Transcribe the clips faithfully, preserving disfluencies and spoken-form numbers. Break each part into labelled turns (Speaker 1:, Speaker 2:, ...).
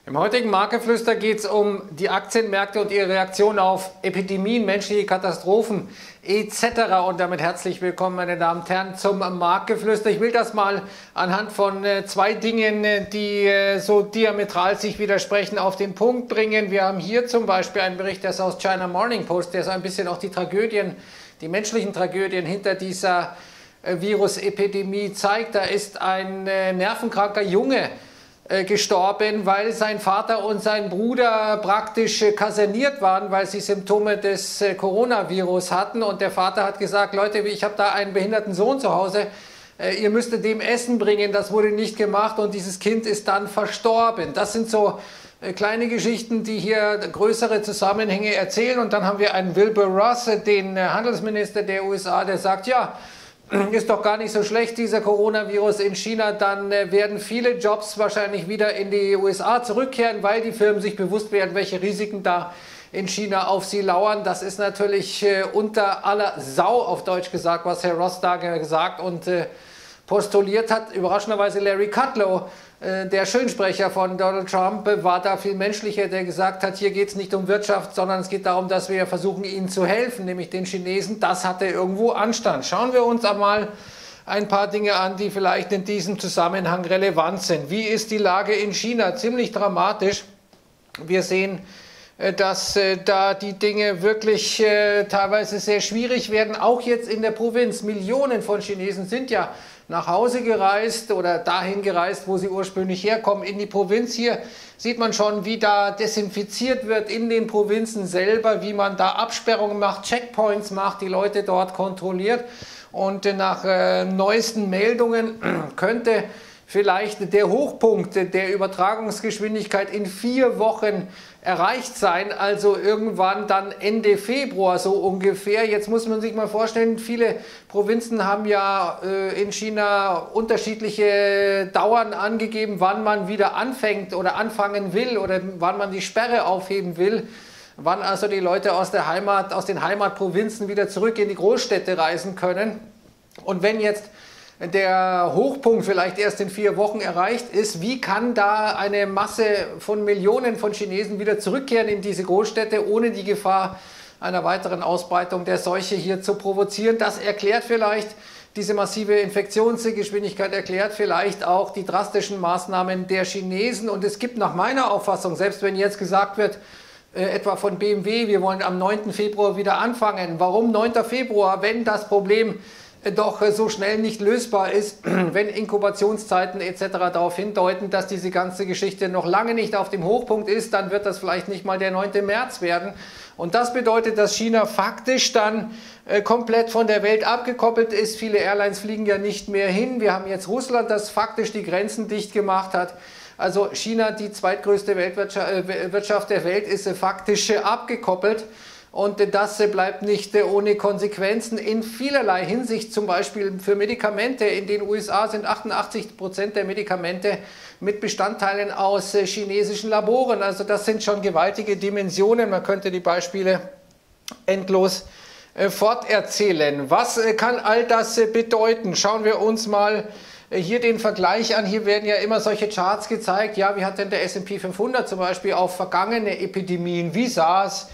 Speaker 1: Im heutigen Marktgeflüster geht es um die Aktienmärkte und ihre Reaktion auf Epidemien, menschliche Katastrophen et cetera. Und damit herzlich willkommen, meine Damen und Herren, zum Marktgeflüster. Ich will das mal anhand von äh, zwei Dingen, die äh, so diametral sich widersprechen, auf den Punkt bringen. Wir haben hier zum Beispiel einen Bericht des aus China Morning Post, der so ein bisschen auch die Tragödien, die menschlichen Tragödien hinter dieser äh, Virusepidemie zeigt. Da ist ein äh, nervenkranker Junge gestorben, weil sein Vater und sein Bruder praktisch kaserniert waren, weil sie Symptome des Coronavirus hatten. Und der Vater hat gesagt, Leute, ich habe da einen behinderten Sohn zu Hause, ihr müsstet dem Essen bringen. Das wurde nicht gemacht und dieses Kind ist dann verstorben. Das sind so kleine Geschichten, die hier größere Zusammenhänge erzählen. Und dann haben wir einen Wilbur Ross, den Handelsminister der U S A, der sagt, ja, ist doch gar nicht so schlecht, dieser Coronavirus in China, dann äh, werden viele Jobs wahrscheinlich wieder in die U S A zurückkehren, weil die Firmen sich bewusst werden, welche Risiken da in China auf sie lauern. Das ist natürlich äh, unter aller Sau, auf Deutsch gesagt, was Herr Ross da gesagt und äh, postuliert hat. Überraschenderweise Larry Kudlow, äh, der Schönsprecher von Donald Trump, war da viel menschlicher, der gesagt hat, hier geht es nicht um Wirtschaft, sondern es geht darum, dass wir versuchen, ihnen zu helfen, nämlich den Chinesen. Das hatte irgendwo Anstand. Schauen wir uns einmal ein paar Dinge an, die vielleicht in diesem Zusammenhang relevant sind. Wie ist die Lage in China? Ziemlich dramatisch. Wir sehen, dass äh, da die Dinge wirklich äh, teilweise sehr schwierig werden, auch jetzt in der Provinz. Millionen von Chinesen sind ja nach Hause gereist oder dahin gereist, wo sie ursprünglich herkommen, in die Provinz. Hier sieht man schon, wie da desinfiziert wird in den Provinzen selber, wie man da Absperrungen macht, Checkpoints macht, die Leute dort kontrolliert. Und äh, nach äh, neuesten Meldungen könnte vielleicht der Hochpunkt der Übertragungsgeschwindigkeit in vier Wochen erreicht sein, also irgendwann dann Ende Februar so ungefähr. Jetzt muss man sich mal vorstellen, viele Provinzen haben ja äh, in China unterschiedliche Dauern angegeben, wann man wieder anfängt oder anfangen will oder wann man die Sperre aufheben will, wann also die Leute aus der Heimat, aus den Heimatprovinzen wieder zurück in die Großstädte reisen können. Und wenn jetzt der Hochpunkt vielleicht erst in vier Wochen erreicht ist, wie kann da eine Masse von Millionen von Chinesen wieder zurückkehren in diese Großstädte, ohne die Gefahr einer weiteren Ausbreitung der Seuche hier zu provozieren? Das erklärt vielleicht diese massive Infektionsgeschwindigkeit, erklärt vielleicht auch die drastischen Maßnahmen der Chinesen. Und es gibt nach meiner Auffassung, selbst wenn jetzt gesagt wird, äh, etwa von B M W, wir wollen am neunten Februar wieder anfangen. Warum neunter Februar, wenn das Problem doch so schnell nicht lösbar ist, wenn Inkubationszeiten et cetera darauf hindeuten, dass diese ganze Geschichte noch lange nicht auf dem Hochpunkt ist, dann wird das vielleicht nicht mal der neunte März werden. Und das bedeutet, dass China faktisch dann äh, komplett von der Welt abgekoppelt ist. Viele Airlines fliegen ja nicht mehr hin. Wir haben jetzt Russland, das faktisch die Grenzen dicht gemacht hat. Also China, die zweitgrößte Weltwirtschaft, äh, Wirtschaft der Welt, ist äh, faktisch äh, abgekoppelt. Und das bleibt nicht ohne Konsequenzen in vielerlei Hinsicht, zum Beispiel für Medikamente. In den U S A sind achtundachtzig Prozent der Medikamente mit Bestandteilen aus chinesischen Laboren. Also das sind schon gewaltige Dimensionen. Man könnte die Beispiele endlos forterzählen. Was kann all das bedeuten? Schauen wir uns mal hier den Vergleich an. Hier werden ja immer solche Charts gezeigt. Ja, wie hat denn der S und P fünfhundert zum Beispiel auf vergangene Epidemien wie SARS,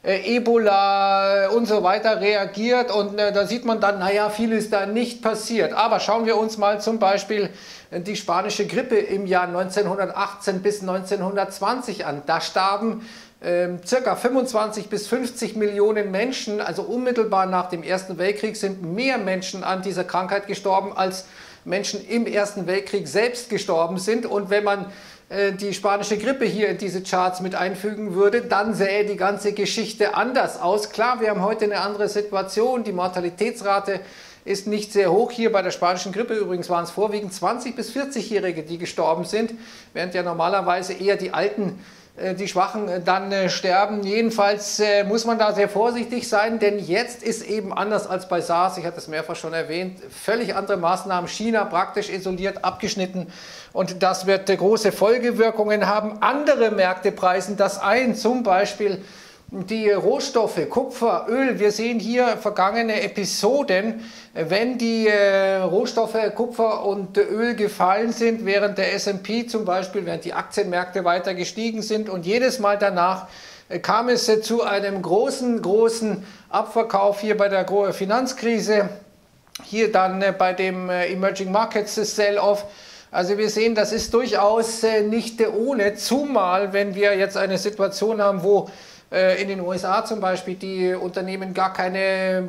Speaker 1: Ebola und so weiter reagiert, und äh, da sieht man dann, naja, viel ist da nicht passiert. Aber schauen wir uns mal zum Beispiel die spanische Grippe im Jahr neunzehnhundertachtzehn bis neunzehnhundertzwanzig an. Da starben äh, circa fünfundzwanzig bis fünfzig Millionen Menschen, also unmittelbar nach dem Ersten Weltkrieg sind mehr Menschen an dieser Krankheit gestorben, als Menschen im Ersten Weltkrieg selbst gestorben sind. Und wenn man die spanische Grippe hier in diese Charts mit einfügen würde, dann sähe die ganze Geschichte anders aus. Klar, wir haben heute eine andere Situation, die Mortalitätsrate ist nicht sehr hoch. Hier bei der spanischen Grippe übrigens waren es vorwiegend zwanzig- bis vierzig-Jährige, die gestorben sind, während ja normalerweise eher die Alten, die Schwachen dann sterben. Jedenfalls muss man da sehr vorsichtig sein, denn jetzt ist eben anders als bei SARS, ich hatte es mehrfach schon erwähnt, völlig andere Maßnahmen. China praktisch isoliert, abgeschnitten, und das wird große Folgewirkungen haben. Andere Märkte preisen das ein, zum Beispiel die Rohstoffe, Kupfer, Öl, wir sehen hier vergangene Episoden, wenn die äh, Rohstoffe, Kupfer und Öl gefallen sind, während der S und P zum Beispiel, während die Aktienmärkte weiter gestiegen sind und jedes Mal danach äh, kam es äh, zu einem großen, großen Abverkauf hier bei der Finanzkrise, hier dann äh, bei dem äh, Emerging Markets Sell-Off. Also wir sehen, das ist durchaus äh, nicht äh, ohne, zumal wenn wir jetzt eine Situation haben, wo in den U S A zum Beispiel die Unternehmen gar keine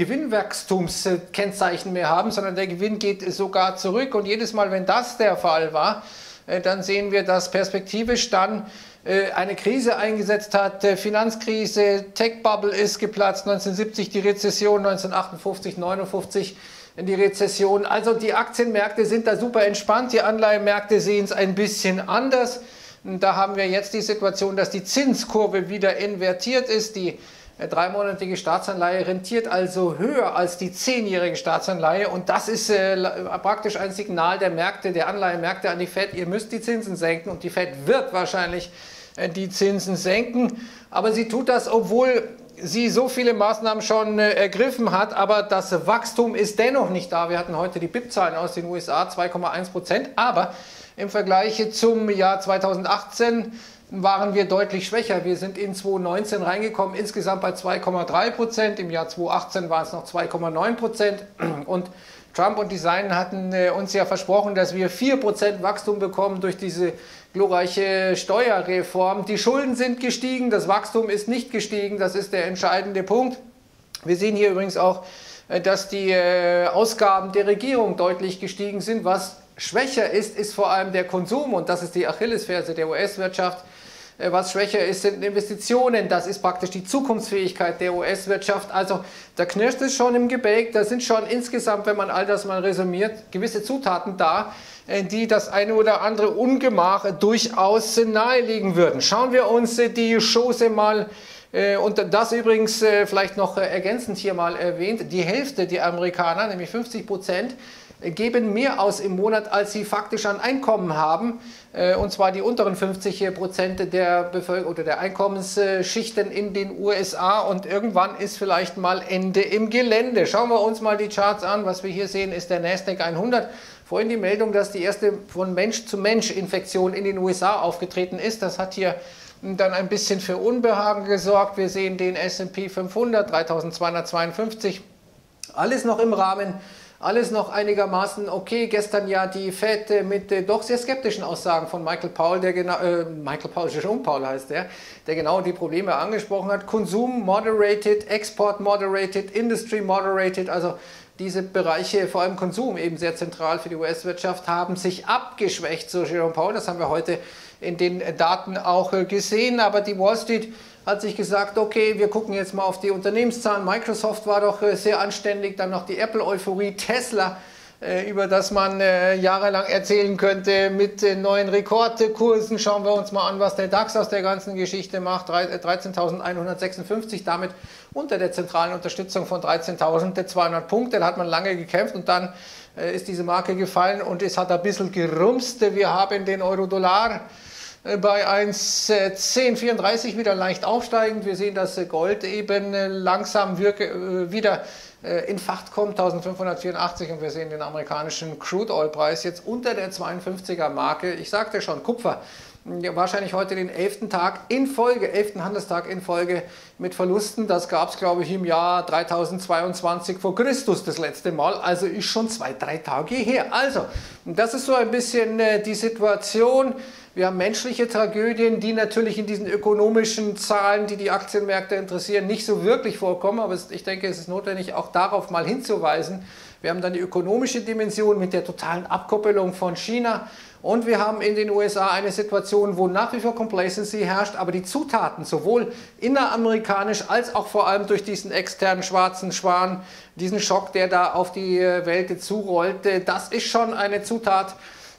Speaker 1: Gewinnwachstumskennzeichen mehr haben, sondern der Gewinn geht sogar zurück. Und jedes Mal, wenn das der Fall war, dann sehen wir, dass perspektivisch dann eine Krise eingesetzt hat. Finanzkrise, Tech-Bubble ist geplatzt, neunzehnhundertsiebzig die Rezession, neunzehnhundertachtundfünfzig, neunundfünfzig die Rezession. Also die Aktienmärkte sind da super entspannt, die Anleihenmärkte sehen es ein bisschen anders. Da haben wir jetzt die Situation, dass die Zinskurve wieder invertiert ist. Die dreimonatige Staatsanleihe rentiert also höher als die zehnjährige Staatsanleihe. Und das ist äh, praktisch ein Signal der Märkte, der Anleihenmärkte an die Fed. Ihr müsst die Zinsen senken und die Fed wird wahrscheinlich äh, die Zinsen senken. Aber sie tut das, obwohl sie so viele Maßnahmen schon äh, ergriffen hat. Aber das Wachstum ist dennoch nicht da. Wir hatten heute die B I P-Zahlen aus den U S A, zwei Komma eins Prozent. Aber im Vergleich zum Jahr zweitausendachtzehn waren wir deutlich schwächer. Wir sind in zweitausendneunzehn reingekommen, insgesamt bei zwei Komma drei Prozent. Im Jahr zweitausendachtzehn waren es noch zwei Komma neun Prozent. Und Trump und die Seinen hatten uns ja versprochen, dass wir vier Prozent Wachstum bekommen durch diese glorreiche Steuerreform. Die Schulden sind gestiegen, das Wachstum ist nicht gestiegen. Das ist der entscheidende Punkt. Wir sehen hier übrigens auch, dass die Ausgaben der Regierung deutlich gestiegen sind, was schwächer ist, ist vor allem der Konsum und das ist die Achillesferse der U S-Wirtschaft. Was schwächer ist, sind Investitionen. Das ist praktisch die Zukunftsfähigkeit der U S-Wirtschaft. Also da knirscht es schon im Gebälk. Da sind schon insgesamt, wenn man all das mal resümiert, gewisse Zutaten da, die das eine oder andere Ungemach durchaus nahelegen würden. Schauen wir uns die Chose mal und das übrigens vielleicht noch ergänzend hier mal erwähnt. Die Hälfte der Amerikaner, nämlich fünfzig Prozent, geben mehr aus im Monat, als sie faktisch an Einkommen haben, und zwar die unteren fünfzig Prozent der Bevölkerung oder der Einkommensschichten in den U S A und irgendwann ist vielleicht mal Ende im Gelände. Schauen wir uns mal die Charts an. Was wir hier sehen, ist der Nasdaq hundert. Vorhin die Meldung, dass die erste von Mensch-zu-Mensch-Infektion in den U S A aufgetreten ist. Das hat hier dann ein bisschen für Unbehagen gesorgt. Wir sehen den S und P fünfhundert, dreitausendzweihundertzweiundfünfzig. Alles noch im Rahmen. Alles noch einigermaßen okay. Gestern ja die Fed mit äh, doch sehr skeptischen Aussagen von Michael Powell, der genau, äh, Michael Powell, Jerome Powell heißt der, der genau die Probleme angesprochen hat. Konsum moderated, Export moderated, Industry moderated, also diese Bereiche, vor allem Konsum, eben sehr zentral für die U S-Wirtschaft, haben sich abgeschwächt, so Jerome Powell. Das haben wir heute in den Daten auch äh, gesehen, aber die Wall Street hat sich gesagt, okay, wir gucken jetzt mal auf die Unternehmenszahlen. Microsoft war doch äh, sehr anständig, dann noch die Apple-Euphorie, Tesla, äh, über das man äh, jahrelang erzählen könnte mit äh, neuen Rekordkursen. Schauen wir uns mal an, was der DAX aus der ganzen Geschichte macht. dreizehntausendeinhundertsechsundfünfzig, damit unter der zentralen Unterstützung von dreizehntausendzweihundert Punkte. Da hat man lange gekämpft und dann äh, ist diese Marke gefallen und es hat ein bisschen gerumst. Wir haben den Euro-Dollar bei eins Komma zehn vierunddreißig wieder leicht aufsteigend. Wir sehen, dass Gold eben langsam wirke, wieder in Fahrt kommt, eintausendfünfhundertvierundachtzig, und wir sehen den amerikanischen Crude Oil Preis jetzt unter der zweiundfünfziger Marke. Ich sagte schon, Kupfer, wahrscheinlich heute den elften Tag in Folge, elften Handelstag in Folge mit Verlusten. Das gab es, glaube ich, im Jahr dreitausendzweiundzwanzig vor Christus das letzte Mal. Also ist schon zwei, drei Tage her. Also, das ist so ein bisschen die Situation. Wir haben menschliche Tragödien, die natürlich in diesen ökonomischen Zahlen, die die Aktienmärkte interessieren, nicht so wirklich vorkommen. Aber ich denke, es ist notwendig, auch darauf mal hinzuweisen. Wir haben dann die ökonomische Dimension mit der totalen Abkoppelung von China. Und wir haben in den U S A eine Situation, wo nach wie vor Complacency herrscht, aber die Zutaten sowohl inneramerikanisch als auch vor allem durch diesen externen schwarzen Schwan, diesen Schock, der da auf die Welt zurollt, das ist schon eine Zutat,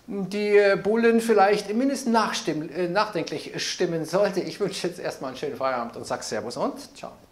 Speaker 1: die Bullen vielleicht mindestens nachdenklich stimmen sollte. Ich wünsche jetzt erstmal einen schönen Feierabend und sage Servus und ciao.